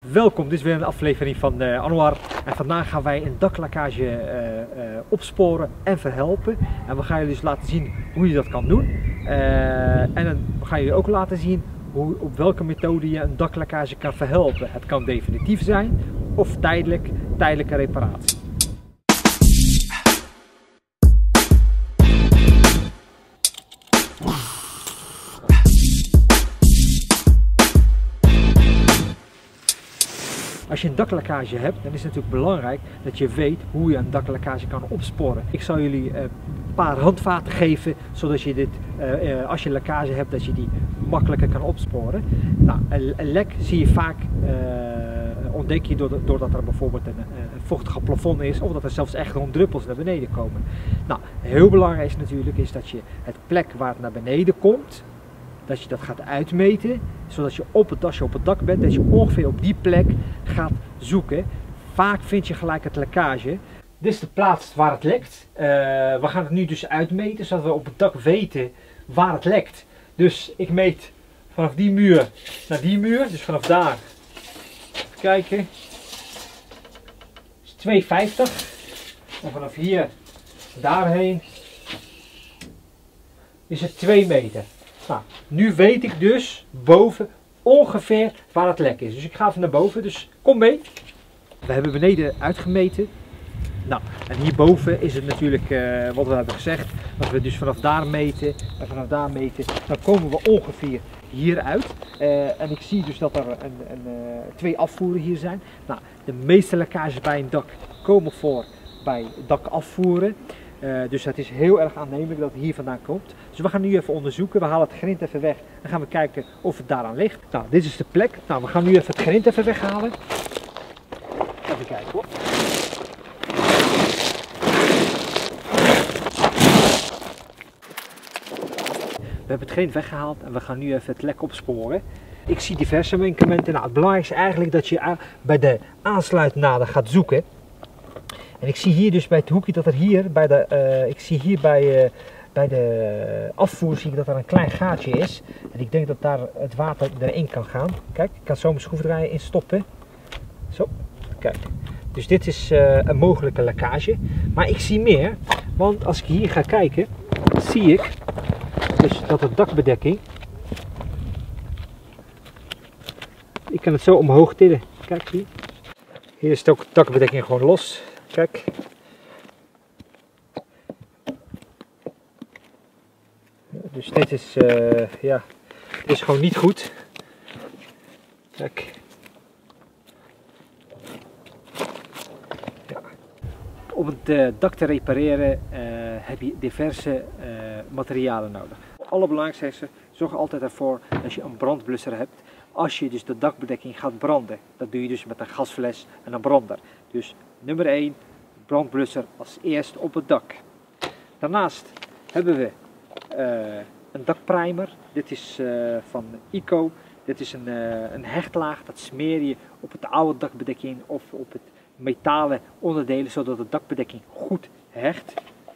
Welkom, dit is weer een aflevering van Anwar en vandaag gaan wij een daklekkage opsporen en verhelpen. En we gaan jullie dus laten zien hoe je dat kan doen. En dan gaan jullie ook laten zien op welke methode je een daklekkage kan verhelpen. Het kan definitief zijn of tijdelijke reparatie. Als je een daklekkage hebt, dan is het natuurlijk belangrijk dat je weet hoe je een daklekkage kan opsporen. Ik zal jullie een paar handvaten geven, zodat je dit, als je lekkage hebt, dat je die makkelijker kan opsporen. Nou, een lek zie je vaak, ontdek je doordat er bijvoorbeeld een vochtige plafond is, of dat er zelfs echt gewoon druppels naar beneden komen. Nou, heel belangrijk is natuurlijk dat je het plek waar het naar beneden komt, dat je dat gaat uitmeten, zodat je als je op het dak bent, dat je ongeveer op die plek gaat zoeken. Vaak vind je gelijk het lekkage. Dit is de plaats waar het lekt. We gaan het nu dus uitmeten, zodat we op het dak weten waar het lekt. Dus ik meet vanaf die muur naar die muur, dus vanaf daar, even kijken, is 2,50. En vanaf hier daarheen is het 2 meter. Nou, nu weet ik dus boven ongeveer waar het lek is. Dus ik ga even naar boven, dus kom mee. We hebben beneden uitgemeten. Nou, en hierboven is het natuurlijk wat we hebben gezegd. Als we dus vanaf daar meten en vanaf daar meten, dan komen we ongeveer hier uit. En ik zie dus dat er twee afvoeren hier zijn. Nou, de meeste lekkages bij een dak komen voor bij dakafvoeren. Dus het is heel erg aannemelijk dat het hier vandaan komt. Dus we gaan nu even onderzoeken. We halen het grind even weg en gaan we kijken of het daaraan ligt. Nou, dit is de plek. Nou, we gaan nu even het grind even weghalen. Even kijken hoor. We hebben het grind weggehaald en we gaan nu even het lek opsporen. Ik zie diverse mankementen. Nou, het belangrijkste is eigenlijk dat je bij de aansluitnaden gaat zoeken. En ik zie hier dus bij het hoekje dat er hier bij de afvoer zie ik dat er een klein gaatje is. En ik denk dat daar het water erin kan gaan. Kijk, ik kan zo mijn schroevendraaier in stoppen. Zo, kijk. Dus dit is een mogelijke lekkage. Maar ik zie meer, want als ik hier ga kijken, zie ik dus dat de dakbedekking, ik kan het zo omhoog tillen. Kijk hier. Hier is het ook de dakbedekking gewoon los. Kijk. Dus dit is, ja, dit is gewoon niet goed. Kijk. Ja. Om het dak te repareren heb je diverse materialen nodig. Het allerbelangrijkste is, zorg altijd ervoor dat je een brandblusser hebt. Als je dus de dakbedekking gaat branden, dat doe je dus met een gasfles en een brander. Dus nummer 1, brandblusser als eerst op het dak. Daarnaast hebben we een dakprimer. Dit is van ICO. Dit is een hechtlaag. Dat smeer je op het oude dakbedekking of op het metalen onderdelen, zodat de dakbedekking goed hecht.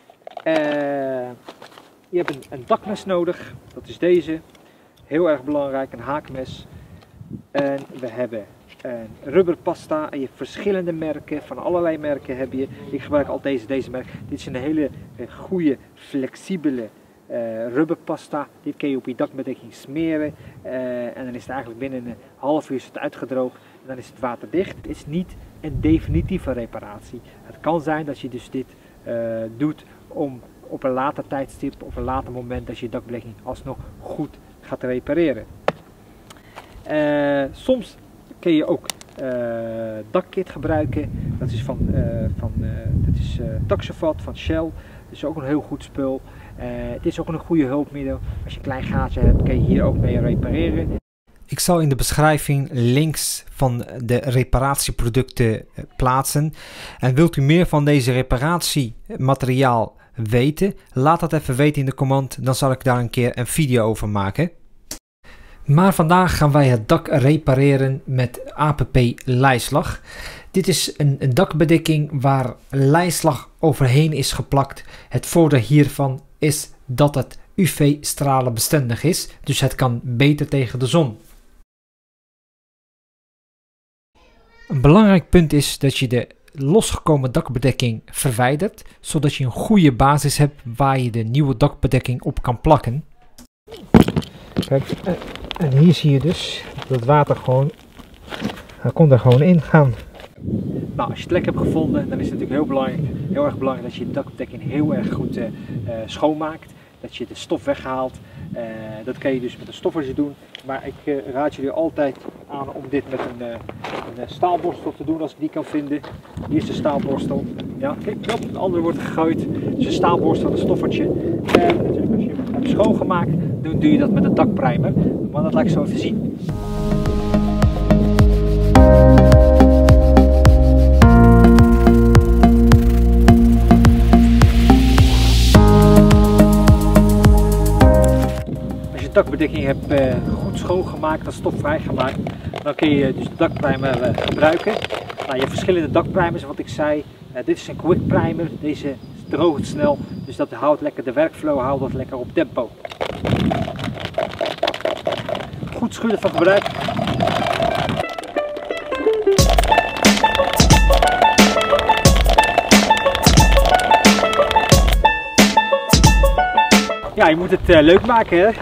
Je hebt een dakmes nodig. Dat is deze. Heel erg belangrijk, een haakmes. En we hebben een rubberpasta. En je hebt verschillende merken, van allerlei merken heb je. Ik gebruik altijd deze merk. Dit is een hele goede, flexibele rubberpasta. Dit kun je op je dakbedekking smeren. En dan is het eigenlijk binnen een half uur is het uitgedroogd. En dan is het waterdicht. Het is niet een definitieve reparatie. Het kan zijn dat je dus dit doet om op een later tijdstip of een later moment dat je dakbedekking alsnog goed gaat repareren. Soms kun je ook dakkit gebruiken. Dat is Taxavat van Shell. Dat is ook een heel goed spul. Het is ook een goede hulpmiddel. Als je een klein gaatje hebt, kun je hier ook mee repareren. Ik zal in de beschrijving links van de reparatieproducten plaatsen. En wilt u meer van deze reparatiemateriaal weten? Laat dat even weten in de comment. Dan zal ik daar een keer een video over maken. Maar vandaag gaan wij het dak repareren met APP lijslag. Dit is een dakbedekking waar lijslag overheen is geplakt. Het voordeel hiervan is dat het UV-stralen bestendig is, dus het kan beter tegen de zon. Een belangrijk punt is dat je de losgekomen dakbedekking verwijdert, zodat je een goede basis hebt waar je de nieuwe dakbedekking op kan plakken. Kijk, en hier zie je dus dat het water gewoon, hij komt er gewoon in gaan. Nou, als je het lek hebt gevonden, dan is het natuurlijk heel erg belangrijk dat je de dakbedekking heel erg goed schoonmaakt. Dat je de stof weghaalt. Dat kan je dus met een stofwasser doen. Maar ik raad jullie altijd aan om dit met een staalborstel te doen als ik die kan vinden. Hier is de staalborstel. Ja, kijk, de andere wordt gegooid. Dus een staalborstel, een stoffertje. En natuurlijk als je hem hebt schoongemaakt, dan doe je dat met een dakprimer. Maar dat laat ik zo even zien. Dakbedekking hebt goed schoongemaakt en stofvrij gemaakt, dan kun je dus de dakprimer gebruiken. Nou, je hebt verschillende dakprimers, wat ik zei. Dit is een quick primer, deze droogt snel, dus dat houdt lekker de werkflow, houdt dat lekker op tempo. Goed schudden van gebruik. Ja, je moet het leuk maken, hè?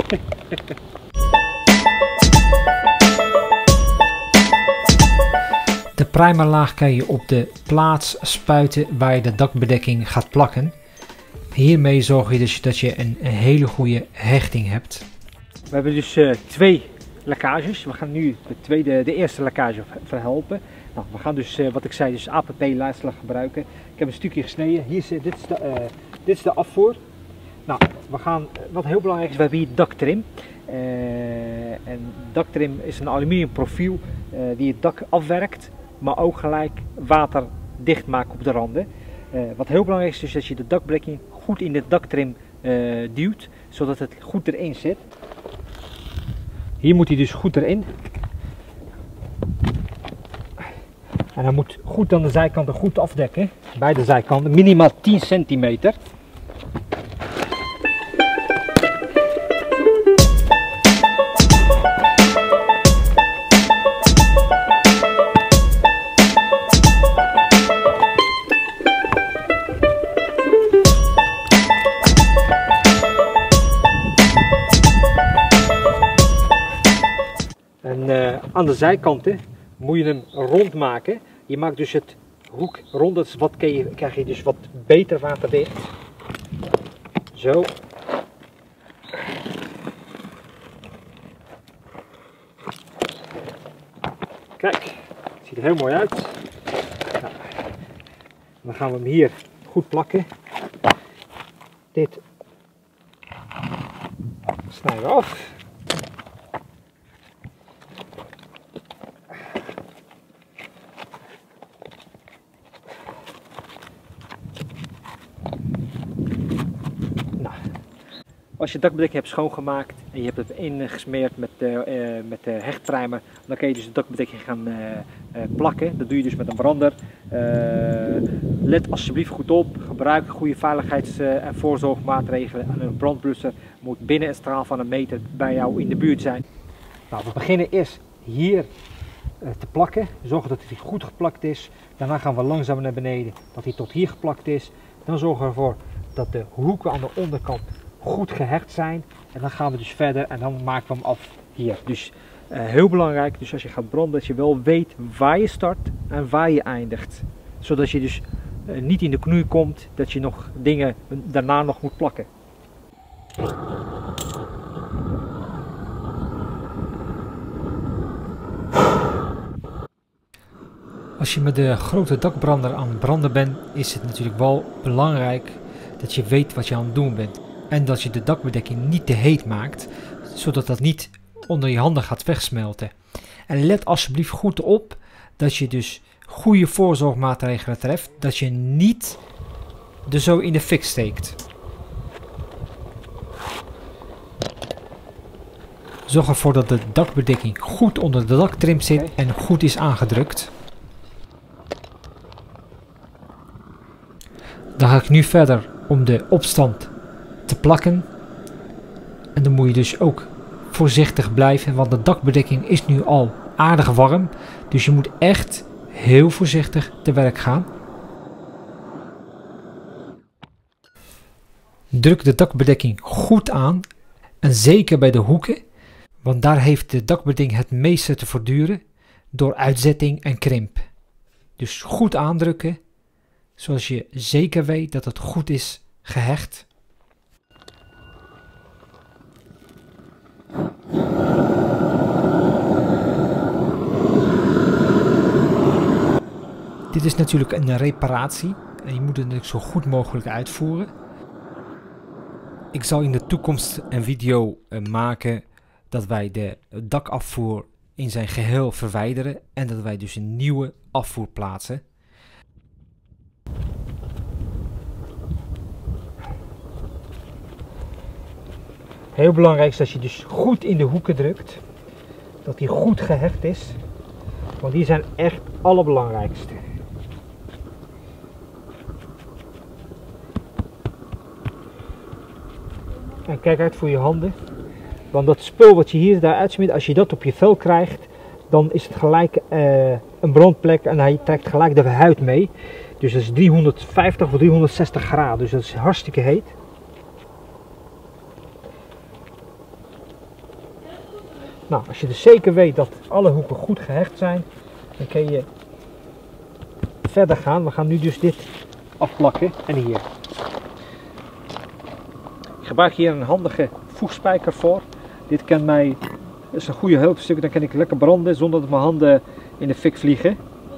De primerlaag kan je op de plaats spuiten waar je de dakbedekking gaat plakken. Hiermee zorg je dus dat je een hele goede hechting hebt. We hebben dus twee lekkages. We gaan nu de eerste lekkage verhelpen. Nou, we gaan dus, wat ik zei, dus APP-laadslag gebruiken. Ik heb een stukje gesneden. Dit is de afvoer. Nou, wat heel belangrijk is, we hebben hier daktrim. En daktrim is een aluminium profiel die het dak afwerkt, maar ook gelijk water dicht maakt op de randen. Wat heel belangrijk is dus dat je de dakbedekking goed in de daktrim duwt, zodat het goed erin zit. Hier moet hij dus goed erin. En hij moet goed aan de zijkanten goed afdekken, beide zijkanten, minimaal 10 centimeter. Aan de zijkanten moet je hem rond maken. Je maakt dus het hoek rond, dat is krijg je dus wat beter waterdicht. Zo. Kijk, het ziet er heel mooi uit. Nou, dan gaan we hem hier goed plakken. Dit snijden we af. Als je het dakbedekking hebt schoongemaakt en je hebt het ingesmeerd met de hechtprimer, dan kun je dus de dakbedekking gaan plakken. Dat doe je dus met een brander. Let alsjeblieft goed op, gebruik goede veiligheids- en voorzorgmaatregelen. En een brandblusser moet binnen een straal van 1 meter bij jou in de buurt zijn. Nou, we beginnen eerst hier te plakken. Zorgen dat hij goed geplakt is. Daarna gaan we langzaam naar beneden, dat hij tot hier geplakt is. Dan zorgen we ervoor dat de hoeken aan de onderkant goed gehecht zijn. En dan gaan we dus verder en dan maken we hem af hier. Dus heel belangrijk, dus als je gaat branden, dat je wel weet waar je start en waar je eindigt. Zodat je dus niet in de knoei komt, dat je nog dingen daarna nog moet plakken. Als je met de grote dakbrander aan het branden bent, is het natuurlijk wel belangrijk dat je weet wat je aan het doen bent. En dat je de dakbedekking niet te heet maakt, zodat dat niet onder je handen gaat wegsmelten. En let alsjeblieft goed op dat je dus goede voorzorgmaatregelen treft, dat je niet er zo in de fik steekt. Zorg ervoor dat de dakbedekking goed onder de daktrim zit en goed is aangedrukt. Dan ga ik nu verder om de opstand te plakken. En dan moet je dus ook voorzichtig blijven, want de dakbedekking is nu al aardig warm. Dus je moet echt heel voorzichtig te werk gaan. Druk de dakbedekking goed aan. En zeker bij de hoeken. Want daar heeft de dakbedekking het meeste te verduren. Door uitzetting en krimp. Dus goed aandrukken. Zoals je zeker weet dat het goed is gehecht. Dit is natuurlijk een reparatie en je moet het natuurlijk zo goed mogelijk uitvoeren. Ik zal in de toekomst een video maken dat wij de dakafvoer in zijn geheel verwijderen en dat wij dus een nieuwe afvoer plaatsen. Heel belangrijk is dat je dus goed in de hoeken drukt, dat die goed gehecht is, want die zijn echt het allerbelangrijkste. En kijk uit voor je handen, want dat spul wat je hier daar uitsmeert, als je dat op je vel krijgt, dan is het gelijk een brandplek en hij trekt gelijk de huid mee. Dus dat is 350 of 360 graden, dus dat is hartstikke heet. Nou, als je dus zeker weet dat alle hoeken goed gehecht zijn, dan kun je verder gaan. We gaan nu dus dit afplakken en hier. Ik gebruik hier een handige voegspijker voor. Dit is een goede hulpstuk, dan kan ik lekker branden zonder dat mijn handen in de fik vliegen.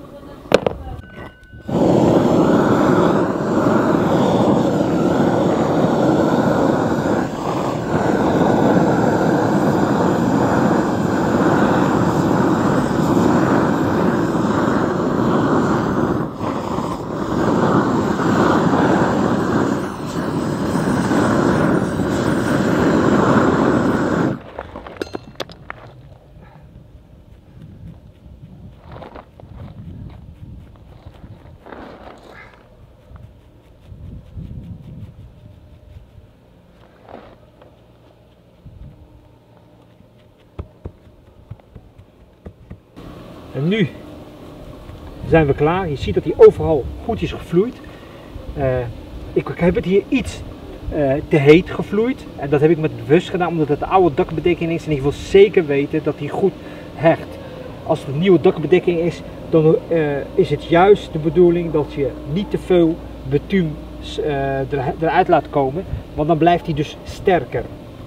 En nu zijn we klaar. Je ziet dat hij overal goed is gevloeid. Ik heb het hier iets te heet gevloeid. En dat heb ik met bewust gedaan omdat het de oude dakbedekking is. En ik wil zeker weten dat hij goed hecht. Als het een nieuwe dakbedekking is, dan is het juist de bedoeling dat je niet te veel bitumen eruit laat komen. Want dan blijft hij dus sterker.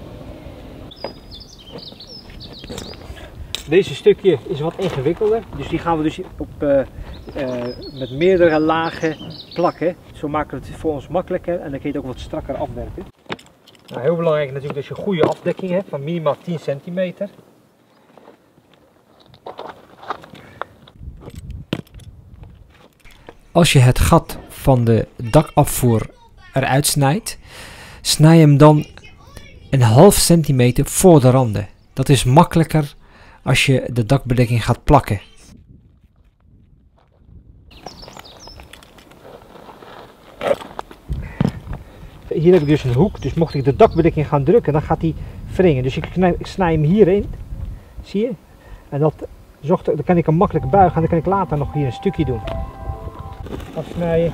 Deze stukje is wat ingewikkelder, dus die gaan we dus met meerdere lagen plakken. Zo maken we het voor ons makkelijker en dan kun je het ook wat strakker afwerken. Nou, heel belangrijk natuurlijk dat je een goede afdekking hebt van minimaal 10 centimeter. Als je het gat van de dakafvoer eruit snijdt, snij hem dan een half centimeter voor de randen. Dat is makkelijker als je de dakbedekking gaat plakken. Hier heb ik dus een hoek, dus mocht ik de dakbedekking gaan drukken, dan gaat hij wringen. Dus ik snij hem hierin, zie je? En dan kan ik hem makkelijk buigen en dan kan ik later nog hier een stukje doen. Afsnijden.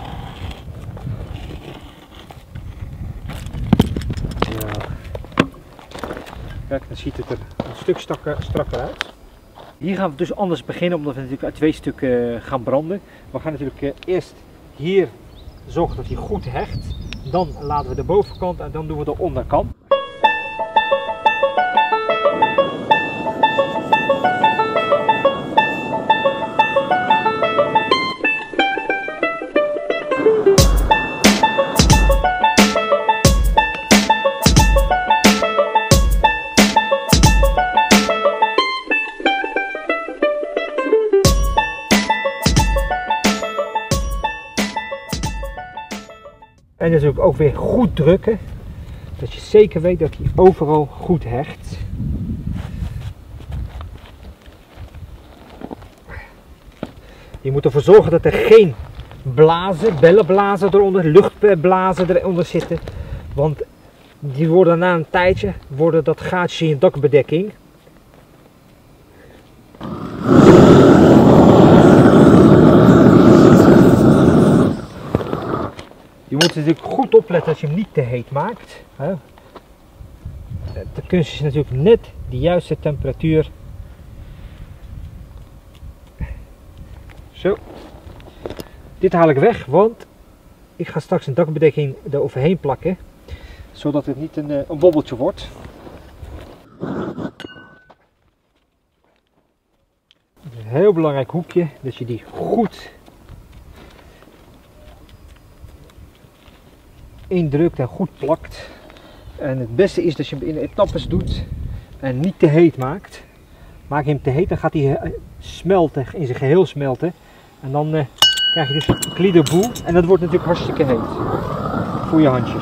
Kijk, dan ziet het er een stuk strakker uit. Hier gaan we dus anders beginnen, omdat we natuurlijk uit 2 stukken gaan branden. We gaan natuurlijk eerst hier zorgen dat hij goed hecht. Dan laten we de bovenkant en dan doen we de onderkant. En natuurlijk ook weer goed drukken, dat je zeker weet dat hij overal goed hecht. Je moet ervoor zorgen dat er geen bellenblazen eronder, luchtblazen eronder zitten. Want die worden na een tijdje, dat gaatjes in je dakbedekking. natuurlijk goed opletten dat je hem niet te heet maakt. De kunst is natuurlijk net de juiste temperatuur. Zo. Dit haal ik weg, want ik ga straks een dakbedekking eroverheen plakken. Zodat het niet een bobbeltje wordt. Een heel belangrijk hoekje, dat je die goed indrukt en goed plakt. En het beste is dat je hem in etappes doet en niet te heet maakt. Maak je hem te heet, dan gaat hij smelten, in zijn geheel smelten. En dan krijg je dus een gliederboel en dat wordt natuurlijk hartstikke heet voor je handjes.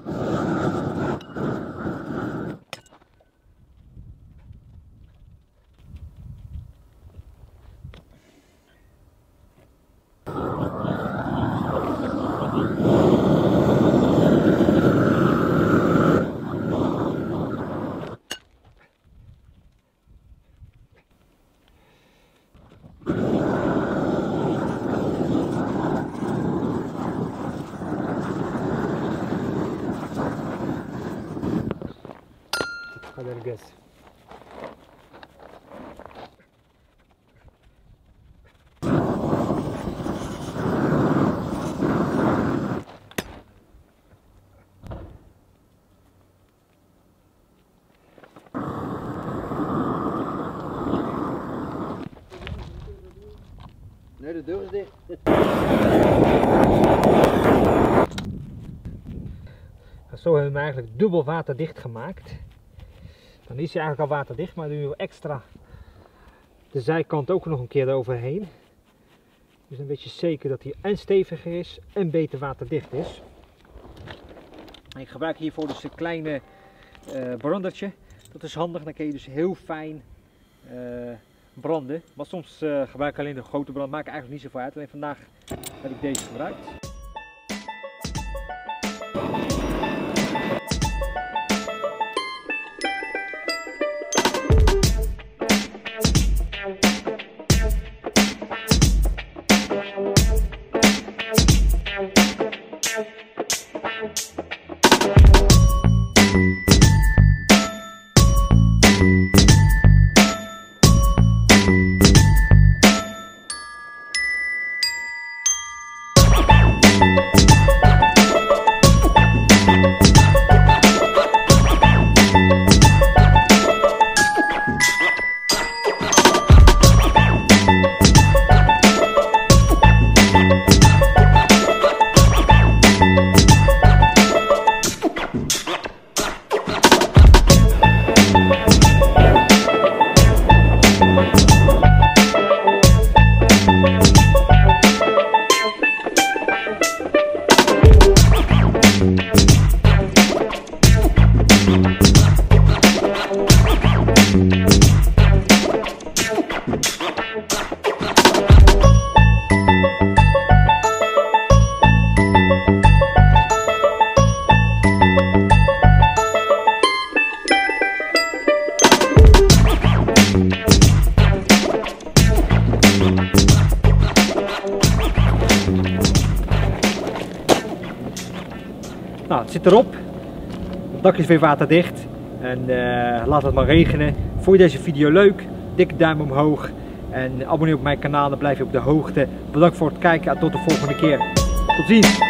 Gaz. Nee, de deur is dicht. Zo hebben we hem eigenlijk dubbel waterdicht gemaakt. Dan is hij eigenlijk al waterdicht, maar nu extra de zijkant ook nog een keer eroverheen. Dus een beetje zeker dat hij en steviger is en beter waterdicht is. En ik gebruik hiervoor dus een kleine brandertje. Dat is handig, dan kun je dus heel fijn branden. Maar soms gebruik ik alleen de grote brand, maakt eigenlijk niet zoveel uit. Alleen vandaag heb ik deze gebruikt. Nou, het zit erop. Het dak is weer waterdicht. En laat het maar regenen. Vond je deze video leuk? Dikke duim omhoog. En abonneer op mijn kanaal, dan blijf je op de hoogte. Bedankt voor het kijken en tot de volgende keer. Tot ziens!